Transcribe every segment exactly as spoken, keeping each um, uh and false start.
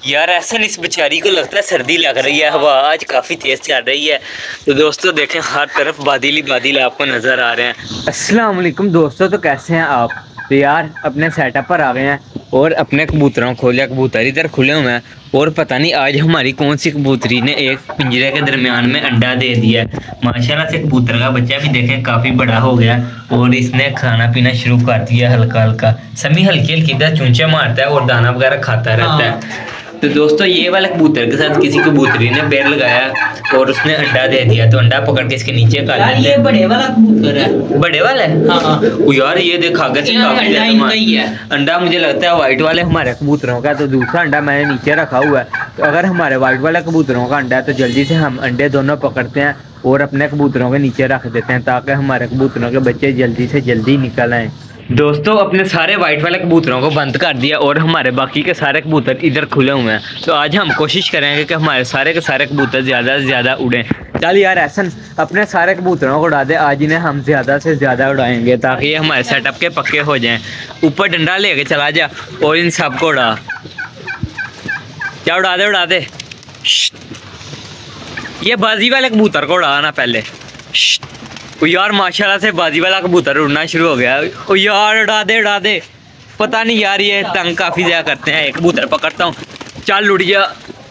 यार ऐसा इस बेचारी को लगता है सर्दी लग रही है, हवा आज काफ़ी तेज़ चल रही है। तो दोस्तों देखें हर तरफ बादल ही बादल आपको नज़र आ रहे हैं। अस्सलाम वालेकुम दोस्तों, तो कैसे हैं आप? तो यार अपने सेटअप पर आ गए हैं और अपने कबूतरों खोले, कबूतर इधर खुले हुए हैं और पता नहीं आज हमारी कौन सी कबूतरी ने एक पिंजरे के दरमियान में अंडा दे दिया है। माशाल्लाह से कबूतर का बच्चा भी देखें काफ़ी बड़ा हो गया और इसने खाना पीना शुरू कर दिया हल्का हल्का। समी हल्की हल्की इधर चूंचे मारता है और दाना वगैरह खाता रहता है। तो दोस्तों ये वाले कबूतर के साथ किसी कबूतरी ने पैर लगाया और उसने अंडा दे दिया, तो अंडा पकड़ के इसके नीचे कर लेते हैं। बड़े वाला कबूतर है। बड़े वाला है? हाँ हाँ। यार ये देखा आगे से काफी ज्यादा है अंडा। मुझे लगता है व्हाइट वाले हमारे कबूतरों का, तो दूसरा अंडा मैंने नीचे रखा हुआ है। तो अगर हमारे व्हाइट वाले कबूतरों का अंडा है तो जल्दी से हम अंडे दोनों पकड़ते हैं और अपने कबूतरों के नीचे रख देते हैं ताकि हमारे कबूतरों के बच्चे जल्दी से जल्दी निकल आए। दोस्तों अपने सारे वाइट वाले कबूतरों को बंद कर दिया और हमारे बाकी के सारे कबूतर इधर खुले हुए हैं। तो आज हम कोशिश करेंगे कि हमारे सारे के सारे कबूतर ज़्यादा से ज़्यादा उड़ें। चल यार ऐसन अपने सारे कबूतरों को उड़ा दे, आज इन्हें हम ज़्यादा से ज़्यादा उड़ाएंगे ताकि ये हमारे सेटअप के पक्के हो जाएं। ऊपर डंडा लेके चला जा और इन सबको उड़ा। क्या उड़ा दे उड़ा दे। ये बाजी वाले कबूतर को उड़ाना पहले। ओ यार माशाल्लाह से बाजी वाला कबूतर उड़ना शुरू हो गया। ओ यार उड़ा दे उड़ा दे। पता नहीं यार ये तंग काफ़ी ज़्यादा करते हैं। एक कबूतर पकड़ता हूँ, चल उड़ जा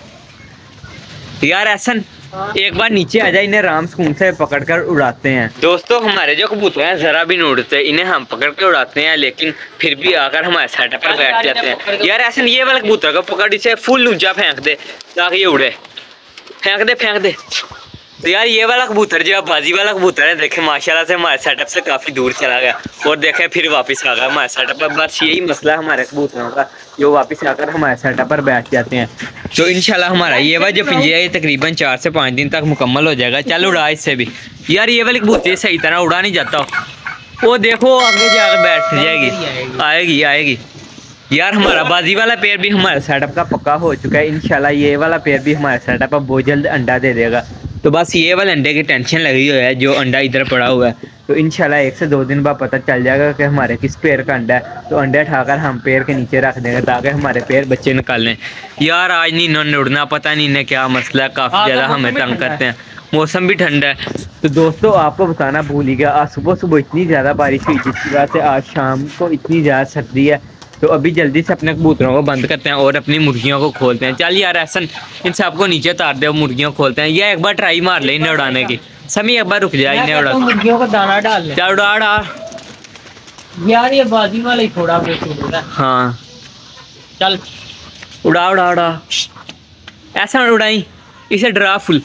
यार। ऐसा एक बार नीचे आ जाए, इन्हें राम सुकून से पकड़ कर उड़ाते हैं। दोस्तों हमारे जो कबूतर हैं ज़रा भी नहीं उड़ते, इन्हें हम पकड़ के उड़ाते हैं लेकिन फिर भी आकर हमारे सेटअप पर बैठ जाते हैं। यार ऐसा ये वाला कबूतर को पकड़ इसे फुल ऊंचा फेंक दे ताकि ये उड़े। फेंक दे फेंक दे। तो यार ये वाला कबूतर जो बाजी वाला कबूतर है देखे माशाल्लाह से हमारे सेटअप से काफ़ी दूर चला गया और देखे फिर वापस आ गया हमारे सेटअप पर। बस यही मसला है हमारे कबूतरों का, जो वापस आकर हमारे सेटअप पर बैठ जाते हैं। तो इंशाल्लाह हमारा ये वाला जो पिंजरा ये तकरीबन चार से पाँच दिन तक मुकम्मल हो जाएगा। चल उड़ा इससे भी। यार ये वाली कबूतरी सही तरह उड़ा नहीं जाता, वो देखो आगे जाकर बैठ जाएगी। आएगी आएगी। यार हमारा बाजी वाला पेड़ भी हमारे सेटअप का पक्का हो चुका है। इंशाल्लाह ये वाला पेड़ भी हमारे सेटअप पर बहुत जल्द अंडा दे देगा। तो बस ये वाले अंडे की टेंशन लगी हुई है, जो अंडा इधर पड़ा हुआ है। तो इंशाल्लाह एक से दो दिन बाद पता चल जाएगा कि हमारे किस पेड़ का अंडा है। तो अंडे उठाकर हम पेड़ के नीचे रख देंगे ताकि हमारे पेड़ बच्चे निकाल लें। यार आज नहीं इन्होंने उड़ना, पता नहीं इन्हें क्या मसला है, काफ़ी ज़्यादा हमें तंग करते हैं। मौसम भी ठंडा है। तो दोस्तों आपको बताना भूल ही गया, आज सुबह सुबह इतनी ज़्यादा बारिश हुई जिसकी वजह से आज शाम को इतनी ज़्यादा सर्दी है। तो अभी जल्दी से अपने कबूतरों को बंद करते हैं और अपनी मुर्गियों को खोलते हैं। चल यार ऐसा इन सबको नीचे उतार दे, मुर्गियों को खोलते हैं। या एक बार ट्राई मार ले इन्हें उड़ाने की। समी एक बार रुक जाए, इन्हें उड़ा मुर्गियों को दाना डाल ले। चल उड़ा उड़ा यार ये बाजी वाला ही थोड़ा बहुत उड़ रहा है। हाँ चल उड़ा उड़ा उड़ा। ऐसा उड़ाई इसे डरा फुल।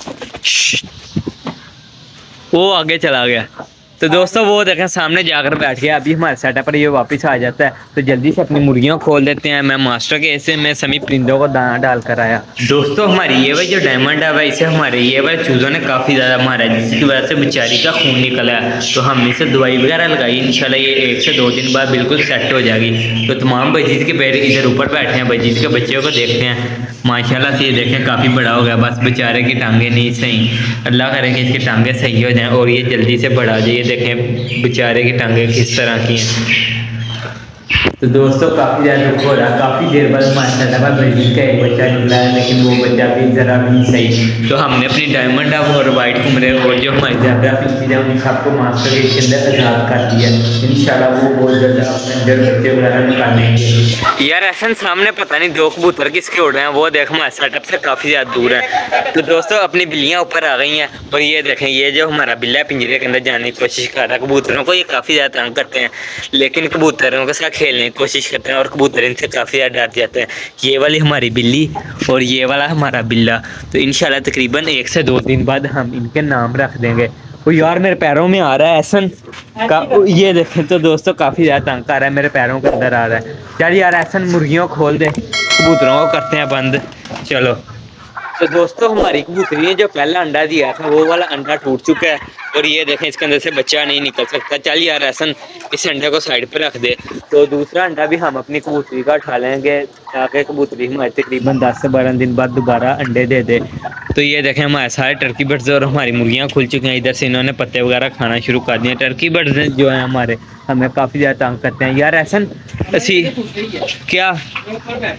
वो आगे चला गया। तो दोस्तों वो देखें सामने जाकर बैठ गया। अभी हमारे सेटअप पर ये वापस आ जाता है तो जल्दी से अपनी मुर्गियों खोल देते हैं। मैं मास्टर के ऐसे में सभी परिंदों को दाना डाल कर आया। दोस्तों हमारी ये भाई जो डायमंड है भाई, इसे हमारे ये वाले चूज़ों ने काफ़ी ज़्यादा मारा है जिसकी वजह से बेचारी का खून निकला है। तो हमने इसे दवाई वगैरह लगाई, इंशाल्लाह ये एक से दो दिन बाद बिल्कुल सेट हो जाएगी। तो तमाम बजीत के पैर इधर ऊपर बैठे हैं, बजीत के बच्चों को देखते हैं। माशाल्लाह से ये देखें काफ़ी बड़ा हो गया, बस बेचारे की टांगें नहीं सही। अल्लाह करे कि इसकी टांगें सही हो जाएँ और ये जल्दी से बड़ा हो जाए। देखें बेचारे की टांगें किस तरह की हैं। तो दोस्तों काफ़ी ज़्यादा दुख हो रहा है। काफ़ी देर बाद माशाल्लाह बजीत का एक बच्चा निकला है लेकिन वो बच्चा भी ज़रा भी नहीं सही। तो हमने अपनी डायमंड और वाइट कुमरे और जो हमारी ज़्यादा चीज़ें उन सबको मास्टर के अंदर आज़ाद कर दिया। इंशाल्लाह वो बहुत जल्द अपने अंदर बच्चे वगैरह निकालेंगे। यार ऐसा सामने पता नहीं दो कबूतर किसके उड़ रहे हैं, वो देख हमारे सेटअप से काफ़ी ज़्यादा दूर है। तो दोस्तों अपनी बिल्लियाँ ऊपर आ गई हैं और ये देखें ये जो हमारा बिल्ला पिंजरे के अंदर जाने की कोशिश कर रहा है। कबूतरों को ये काफ़ी ज़्यादा तंग करते हैं लेकिन कबूतरों के साथ खेलने की कोशिश करते हैं और कबूतर इनसे काफ़ी ज़्यादा डर जाते हैं। ये वाली हमारी बिल्ली और ये वाला हमारा बिल्ला। तो इंशाल्लाह तकरीबन एक से दो दिन बाद हम इनके नाम रख देंगे। वो यार मेरे पैरों में आ रहा है ऐसन का, ये देखें तो दोस्तों काफ़ी ज़्यादा तंग कर रहा है, मेरे पैरों के अंदर आ रहा है। चल यार ऐसन मुर्गियों खोल दे, कबूतरों को करते हैं बंद। चलो तो दोस्तों हमारी कबूतरी ने जो पहला अंडा दिया था वो वाला अंडा टूट चुका है और ये देखें इसके अंदर से बच्चा नहीं निकल सकता। चल यार ऐसन इस अंडे को साइड पर रख दे। तो दूसरा अंडा भी हम अपनी कबूतरी का उठा लेंगे ताकि कबूतरी हमारी तकरीबन दस से बारह दिन बाद दोबारा अंडे दे दे। तो ये देखें हमारे सारे टर्की बर्ड्स और हमारी मुर्गियाँ खुल चुकी हैं। इधर से इन्होंने पत्ते वगैरह खाना शुरू कर दिए। टर्की बर्ड्स जो हैं हमारे हमें काफ़ी ज़्यादा तंग करते हैं। यार ऐसा असी क्या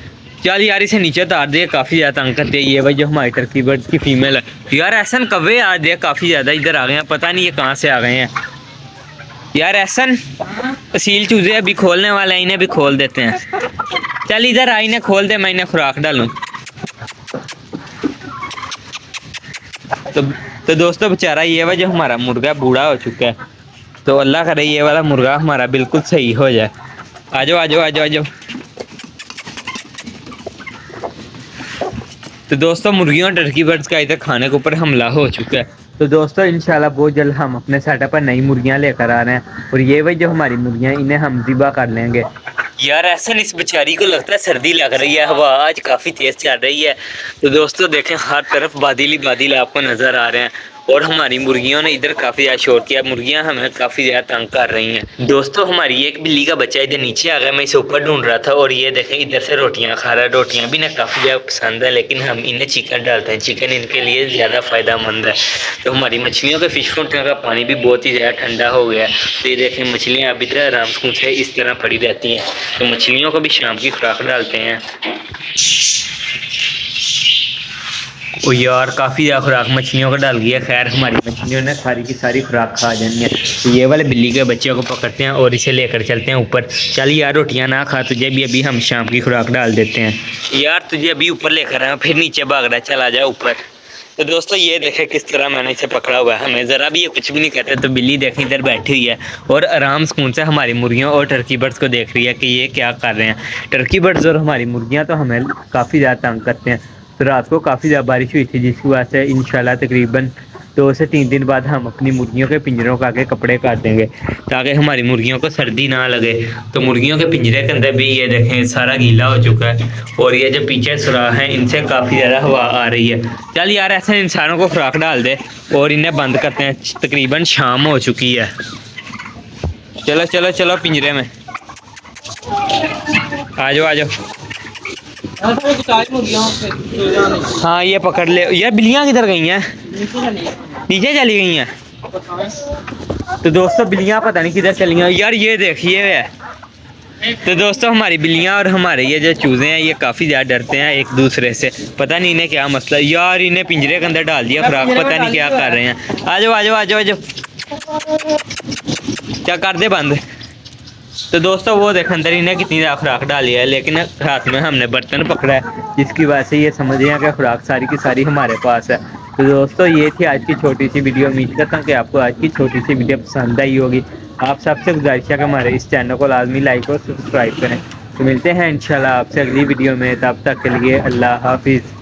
चल यार इसे नीचे उतार दे, काफ़ी ज़्यादा तंग करते हैं। ये भाई जो हमारी टर्की बर्ड की फीमेल है यार, ऐसन कव्वे आ दे काफ़ी ज़्यादा इधर आ गए हैं, पता नहीं ये कहाँ से आ गए हैं यार। ऐसन असील चूजे अभी खोलने वाले हैं, इन्हें भी खोल देते हैं। चल इधर आ, इन्हें खोल दे, मैं इन्हें खुराक डालूँ। तो तो दोस्तों बेचारा ये भाई जो हमारा मुर्गा बूढ़ा हो चुका है, तो अल्लाह करे ये वाला मुर्गा हमारा बिल्कुल सही हो जाए। आ जाओ आ जाओ आ जाओ आ जाओ। तो दोस्तों मुर्गियों और टर्की बर्ड्स का इधर खाने के ऊपर हमला हो चुका है। तो दोस्तों इंशाल्लाह बहुत जल्द हम अपने सेटअप पर नई मुर्गियां लेकर आ रहे हैं, और ये भाई जो हमारी मुर्गियां इन्हें हम ज़िबा कर लेंगे। यार ऐसा इस बेचारी को लगता है सर्दी लग रही है, हवा आज काफ़ी तेज़ चल रही है। तो दोस्तों देखें हर तरफ बादल ही बादल आपको नज़र आ रहे हैं, और हमारी मुर्गियों ने इधर काफ़ी ज़्यादा शोर किया, मुर्गियां हमें काफ़ी ज़्यादा तंग कर रही हैं। दोस्तों हमारी एक बिल्ली का बच्चा इधर नीचे आ गया, मैं इसे ऊपर ढूंढ रहा था, और ये देखें इधर से रोटियां खा रहा है। रोटियां भी ना काफ़ी ज़्यादा पसंद है, लेकिन हम इन्हें चिकन डालते हैं, चिकन इनके लिए ज़्यादा फ़ायदेमंद है। तो हमारी मछलियों के फिश फाउंटेन का पानी भी बहुत ही ज़्यादा ठंडा हो गया है। तो ये देखें मछलियाँ अब इधर आराम सुकून से इस तरह पड़ी रहती हैं। तो मछलियों को भी शाम की खुराक डालते हैं। ओ यार काफ़ी ज़्यादा खुराक मछलियों को डाल गया। खैर हमारी मछलियों ने सारी की सारी खुराक खा जानी है। तो ये वाले बिल्ली के बच्चों को पकड़ते हैं और इसे लेकर चलते हैं ऊपर। चल यार रोटियां ना खा, तुझे भी अभी हम शाम की खुराक डाल देते हैं। यार तुझे अभी ऊपर लेकर आए, फिर नीचे भाग रहा है, चल आ जा ऊपर। तो दोस्तों ये देखें किस तरह मैंने इसे पकड़ा हुआ है, हमें ज़रा भी ये कुछ भी नहीं कहते। तो बिल्ली देखें इधर बैठी हुई है और आराम सुकून से हमारी मुर्गियों और टर्की बर्ड्स को देख रही है कि ये क्या कर रहे हैं। टर्की बर्ड्स और हमारी मुर्गियाँ तो हमें काफ़ी ज़्यादा तंग करते हैं। तो रात को काफ़ी ज़्यादा बारिश हुई थी, जिसकी वजह से इंशाल्लाह तकरीबन दो से तीन दिन बाद हम अपनी मुर्गियों के पिंजरों का आगे कपड़े काट देंगे, ताकि हमारी मुर्गियों को सर्दी ना लगे। तो मुर्गियों के पिंजरे के अंदर भी ये देखें सारा गीला हो चुका है, और ये जो पीछे सुराख हैं इनसे काफ़ी ज़्यादा हवा आ रही है। चल यार ऐसे इंसानों को खुराक डाल दे और इन्हें बंद करते हैं, तकरीबन शाम हो चुकी है। चलो चलो चलो पिंजरे में आ जाओ आ जाओ। हाँ ये पकड़ ले। यार बिल्लियाँ किधर गई हैं? नीचे चली गई हैं। तो दोस्तों बिल्लियाँ पता नहीं किधर चली गई यार, ये देखिए है। तो दोस्तों हमारी बिल्लियाँ और हमारे ये जो चूज़े हैं ये काफ़ी ज़्यादा डरते हैं एक दूसरे से, पता नहीं इन्हें क्या मसला। यार इन्हें पिंजरे के अंदर डाल दिया खुराक, पता नहीं क्या कर रहे हैं। आ जाओ आ जाओ आ जाओ आ जाओ, क्या कर दे बंद। तो दोस्तों वो देख अंदर इन्हें कितनी ज़्यादा खुराक डाली है, लेकिन हाथ में हमने बर्तन पकड़ा है, जिसकी वजह से ये समझ रहे हैं कि खुराक सारी की सारी हमारे पास है। तो दोस्तों ये थी आज की छोटी सी वीडियो। उम्मीद करता हूँ कि आपको आज की छोटी सी वीडियो पसंद आई होगी। आप सबसे गुजारिश है कि हमारे इस चैनल को लाजमी लाइक और सब्सक्राइब करें। तो मिलते हैं इंशाल्लाह आपसे अगली वीडियो में, तब तक के लिए अल्लाह हाफिज़।